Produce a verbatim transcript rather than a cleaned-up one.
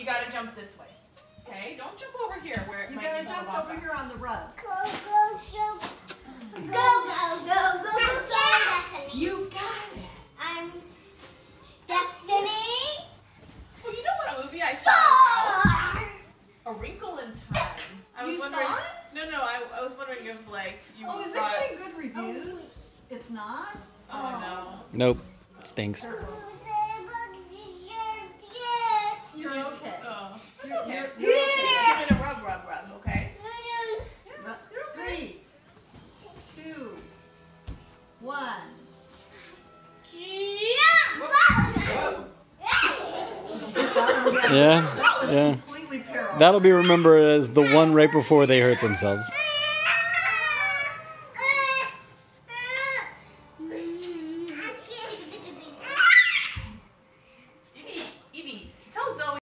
You gotta jump this way. Okay? Don't jump over here where it You might gotta be jump lava. over here on the rug. Go, go, jump. Go, go, go, go, go, Destiny. You got it. I'm Destiny. Well, you know what movie I saw about? A Wrinkle in Time. I was You wondering, saw it? No, no, I, I was wondering if, like, you Oh, is it thought... getting good reviews? It's not? Oh, Nope. Stinks. You're okay. Oh. You're, Okay. you're, You're you're okay. okay. Give it a rub, rub, rub, okay? Ru- Three, two, one. Whoa. Yeah. That was Yeah. completely paralyzed. That'll be remembered as the one right before they hurt themselves.